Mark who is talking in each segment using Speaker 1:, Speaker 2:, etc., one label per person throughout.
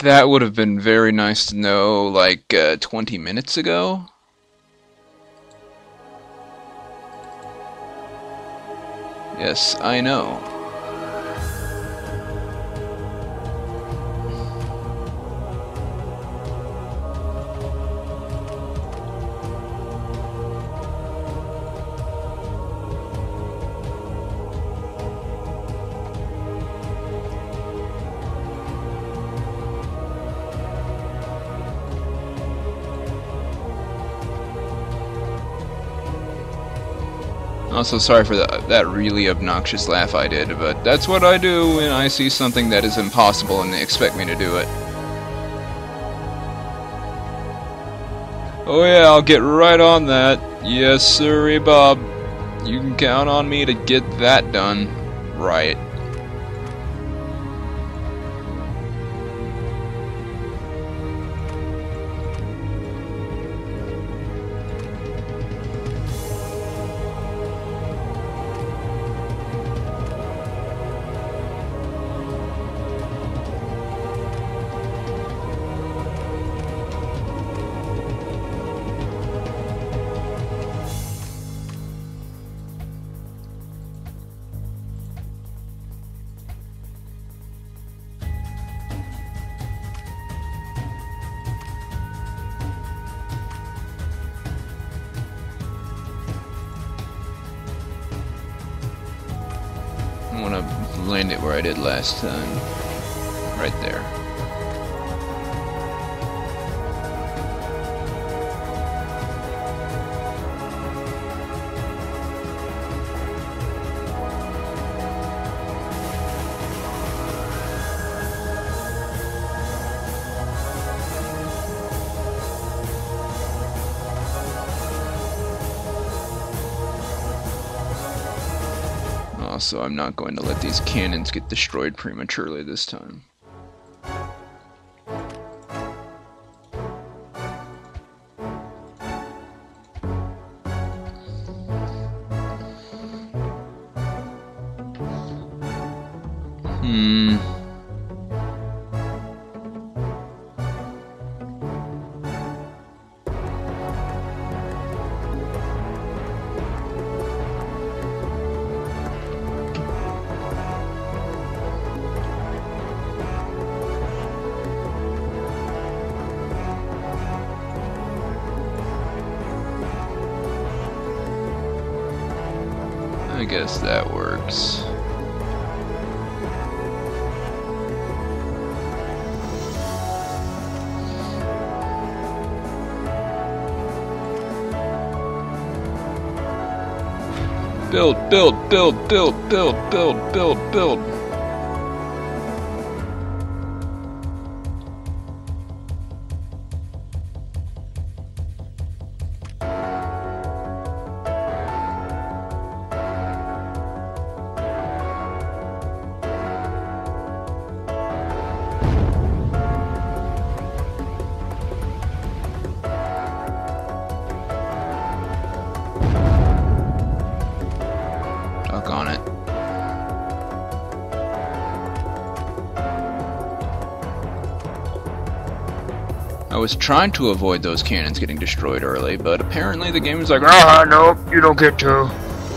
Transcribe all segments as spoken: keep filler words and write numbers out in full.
Speaker 1: That would have been very nice to know, like, uh, twenty minutes ago. Yes, I know. Also, sorry for that, that really obnoxious laugh I did, but that's what I do when I see something that is impossible and they expect me to do it. Oh yeah, I'll get right on that. Yes, sirree, Bob. You can count on me to get that done. Right. I want to land it where I did last time. Right there. Also, I'm not going to let these cannons get destroyed prematurely this time. Hmm. I guess that works. Build, build, build, build, build, build, build, build. On it. I was trying to avoid those cannons getting destroyed early, but apparently the game is like, ah, nope, you don't get to.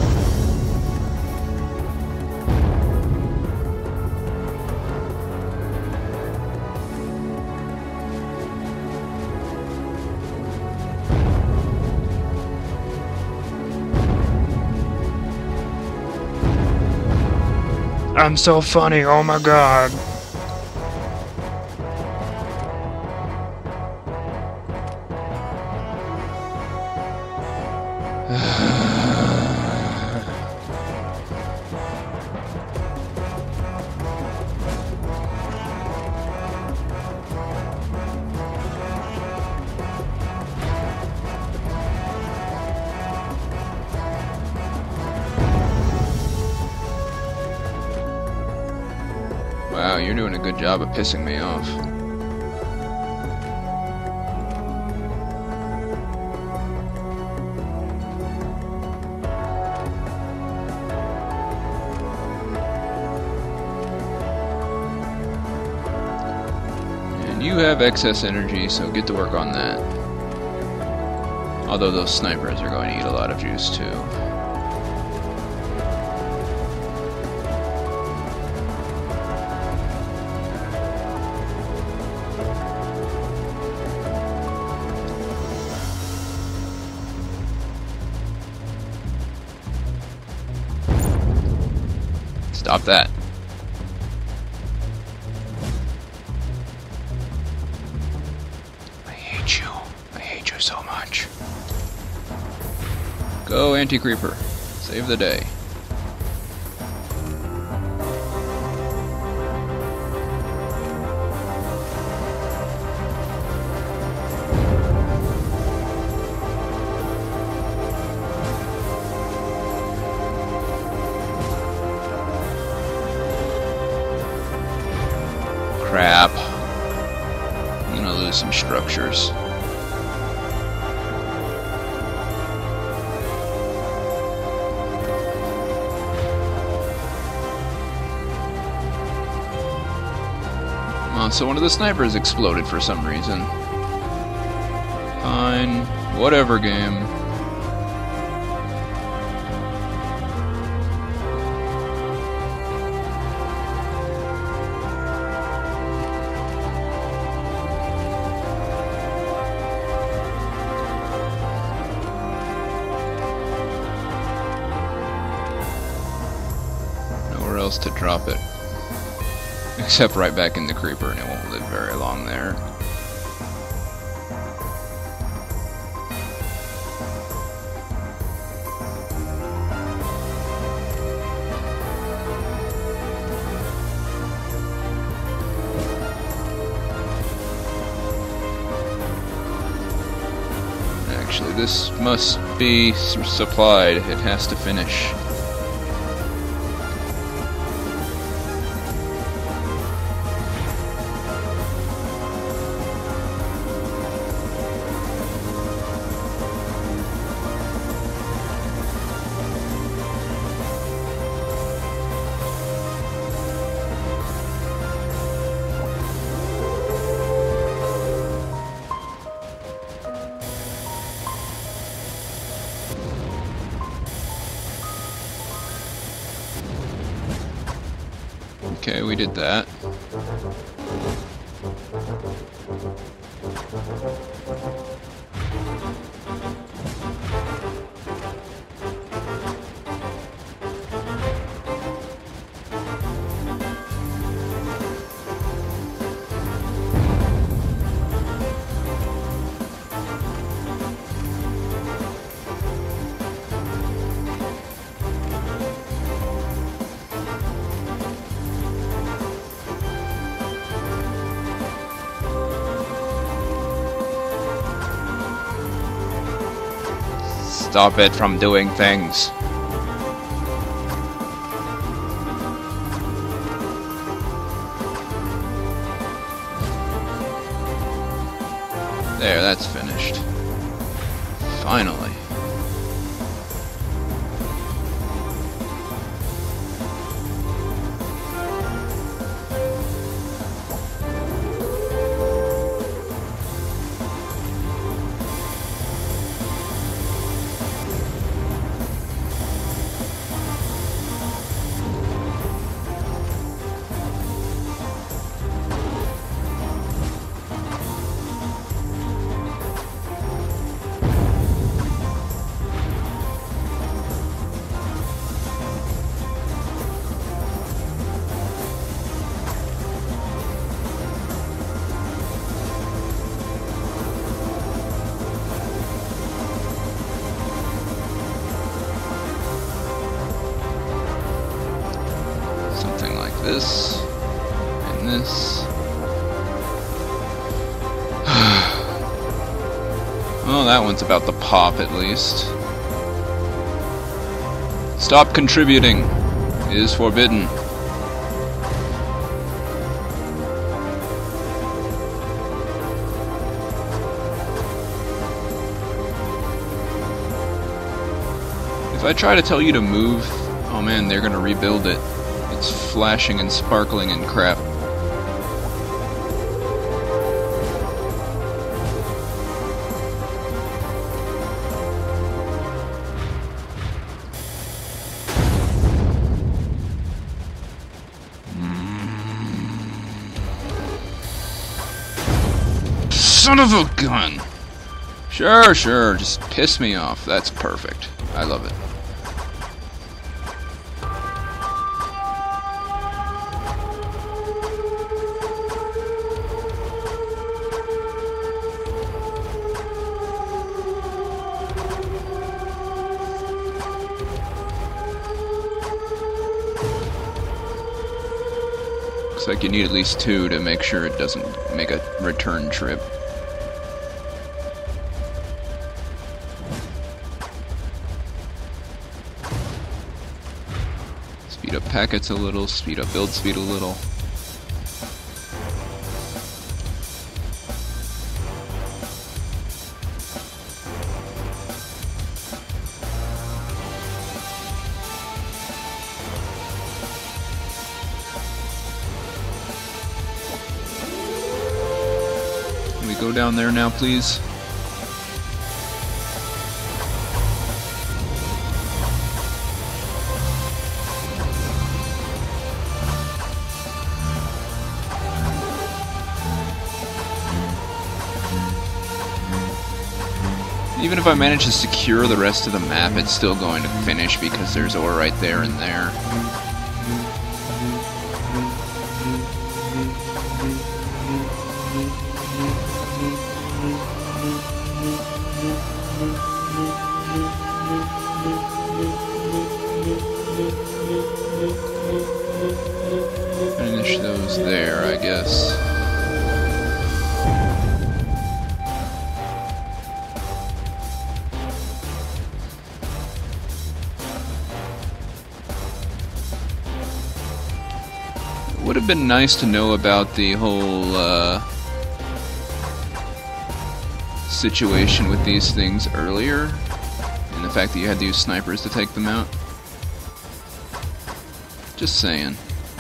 Speaker 1: I'm so funny, oh my god. Wow, you're doing a good job of pissing me off. And do have excess energy, so get to work on that. Although those snipers are going to eat a lot of juice too. Stop that. I hate you. I hate you so much. Go, anti-creeper. Save the day. Crap. I'm gonna lose some structures. Oh, so one of the snipers exploded for some reason. Fine. Whatever, game. Else to drop it, except right back in the creeper, and it won't live very long there. Actually, this must be supplied. It has to finish. Okay, we did that. Stop it from doing things. There, that's finished. Finally. This and this. Well, that one's about to pop at least. Stop contributing. It is forbidden. If I try to tell you to move, oh man, they're gonna rebuild it. It's flashing and sparkling and crap. son of a gun! Sure, sure, just piss me off. That's perfect. I love it. Looks like you need at least two to make sure it doesn't make a return trip. Speed up packets a little, speed up build speed a little. Can we go down there now, please? Even if I manage to secure the rest of the map, it's still going to finish because there's ore right there and there. Finish those there, I guess. Would have been nice to know about the whole uh, situation with these things earlier, and the fact that you had to use snipers to take them out. Just saying.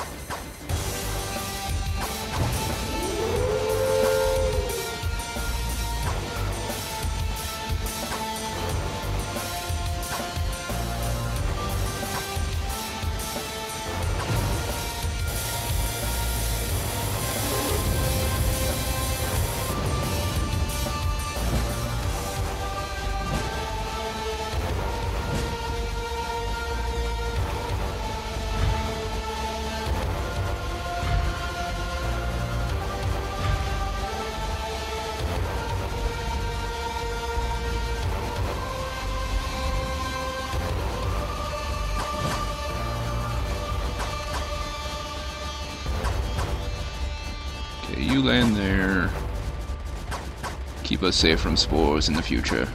Speaker 1: Okay, you land there. Keep us safe from spores in the future.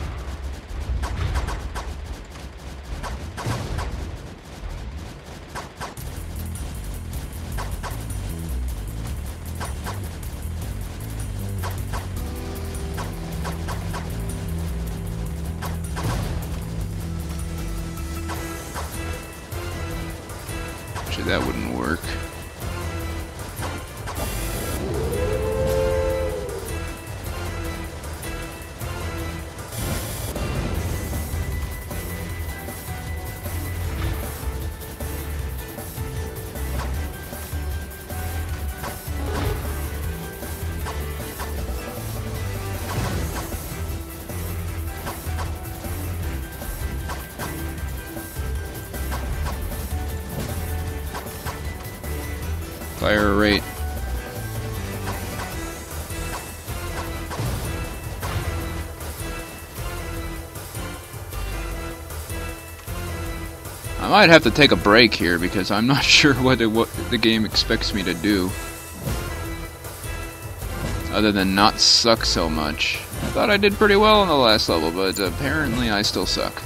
Speaker 1: Actually, that wouldn't work. Fire rate. I might have to take a break here because I'm not sure what, it, what the game expects me to do. Other than not suck so much. I thought I did pretty well on the last level, but apparently I still suck.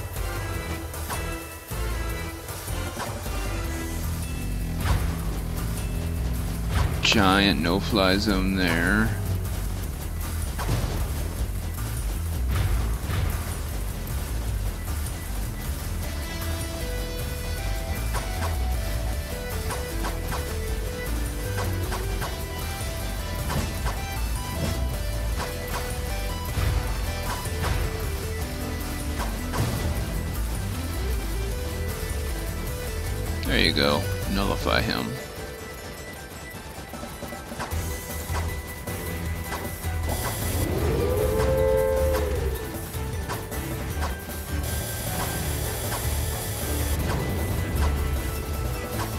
Speaker 1: Giant no-fly zone there. There you go. Nullify him.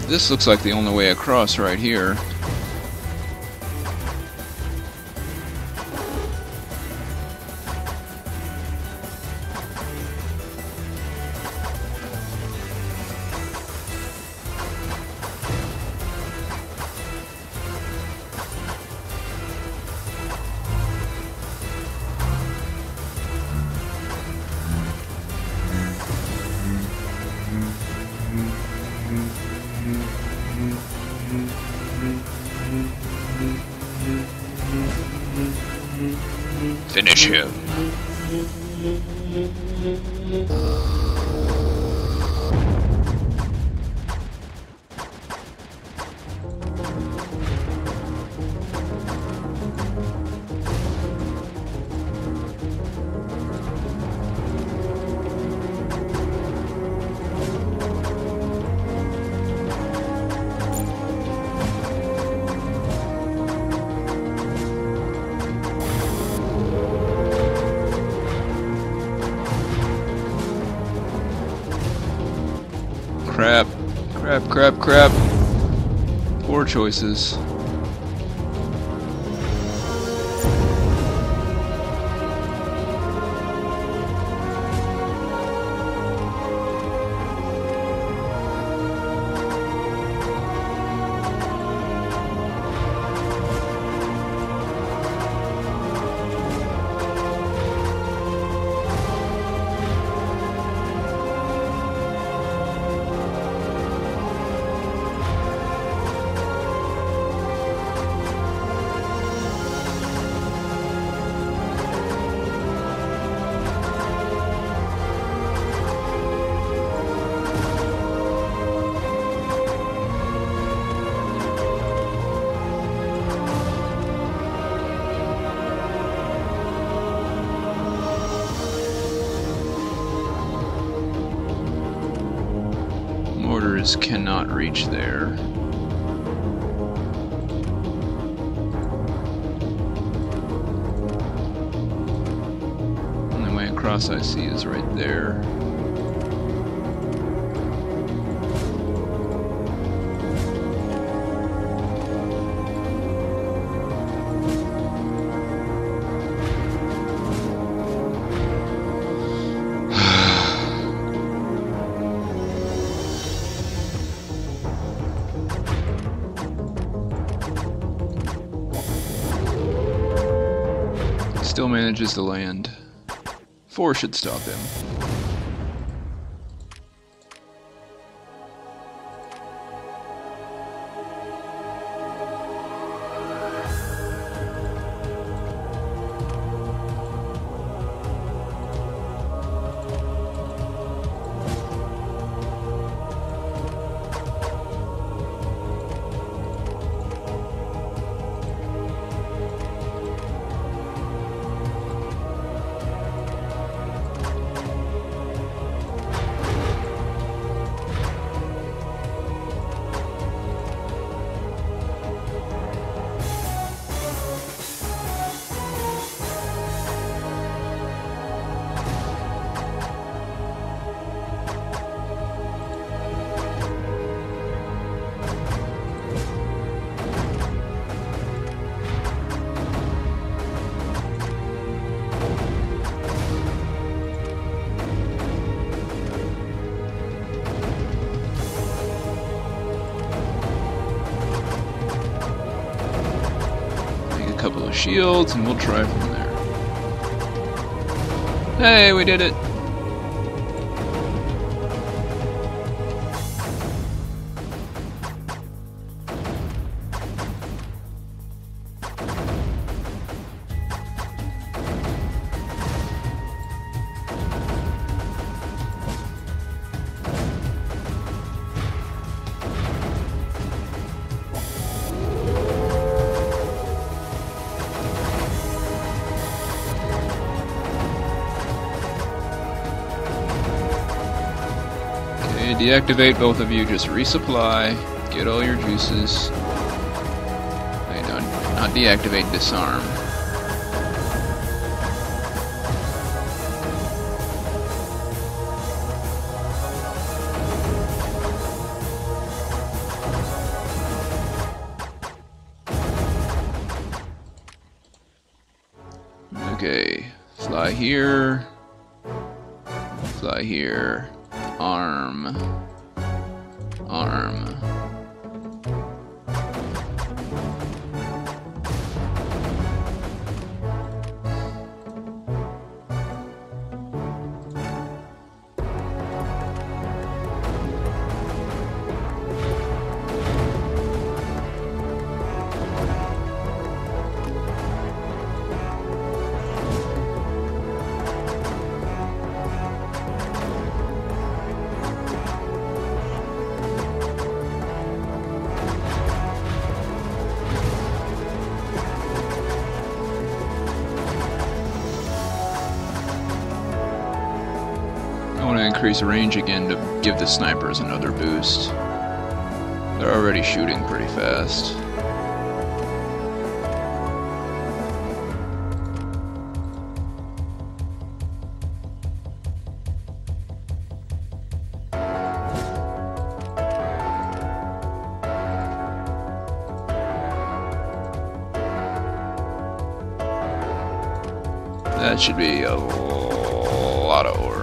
Speaker 1: This looks like the only way across right here. Finish him. Crap, crap, crap, crap. Poor choices. Mortars cannot reach there. Only way across I see is right there. Still manages to land. Four should stop him. Couple of shields and we'll try from there. Hey, we did it! Deactivate both of you, just resupply, get all your juices. Wait, no, not deactivate, disarm. Okay, fly here. Fly here. Arm. Arm. I want to increase range again to give the snipers another boost. They're already shooting pretty fast. That should be a lot of ore.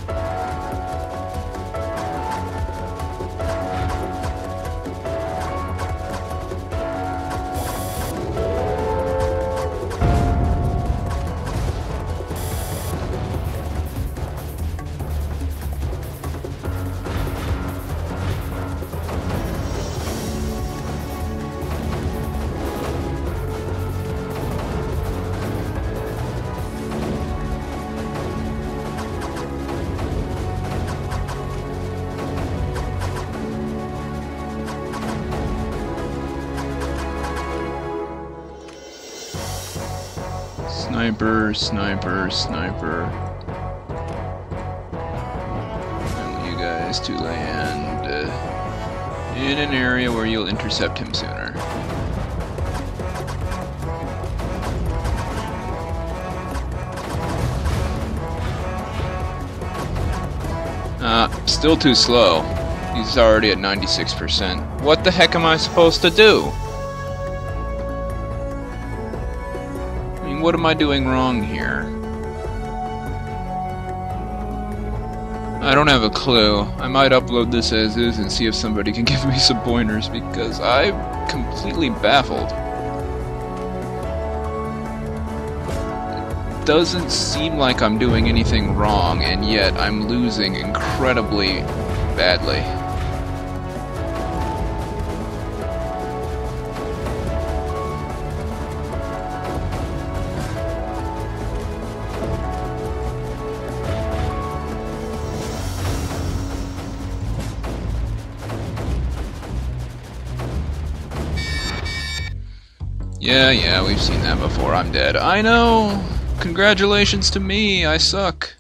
Speaker 1: Sniper, sniper, sniper. I want you guys to land uh, in an area where you'll intercept him sooner. Uh, still too slow. He's already at ninety-six percent. What the heck am I supposed to do? What am I doing wrong here? I don't have a clue. I might upload this as is and see if somebody can give me some pointers, because I'm completely baffled. It doesn't seem like I'm doing anything wrong, and yet I'm losing incredibly badly. Yeah, yeah, we've seen that before. I'm dead. I know! Congratulations to me, I suck.